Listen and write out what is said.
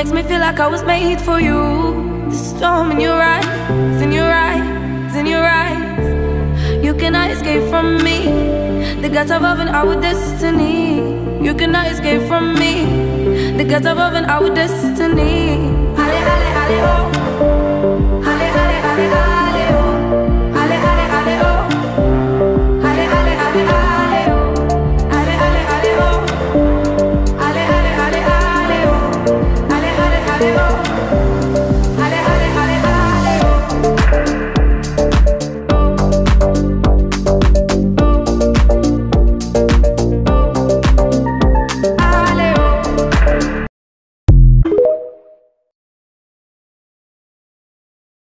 makes me feel like I was made for you. The storm in your eyes, in your eyes, in your eyes. You cannot escape from me. The gods above and our destiny. You cannot escape from me. The gods above and our destiny. Halle, halle, halle, oh. Halle, halle, halle, halle.